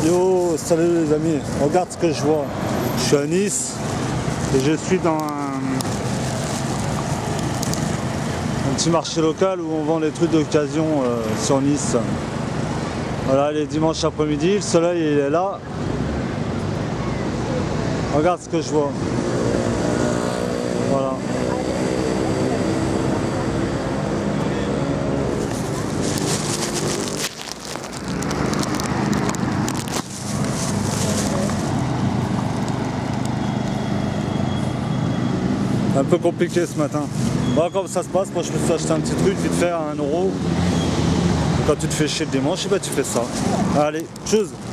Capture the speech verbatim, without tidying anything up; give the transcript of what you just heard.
Yo, salut les amis, regarde ce que je vois. Je suis à Nice et je suis dans un, un petit marché local où on vend des trucs d'occasion euh, sur Nice. Voilà, les dimanches après-midi, le soleil il est là. Regarde ce que je vois. Voilà. Un peu compliqué ce matin. Voilà comment ça se passe. Moi je me suis acheté un petit truc vite fait à un euro. Quand tu te fais chier le dimanche, bah, tu fais ça. Allez, tchuss.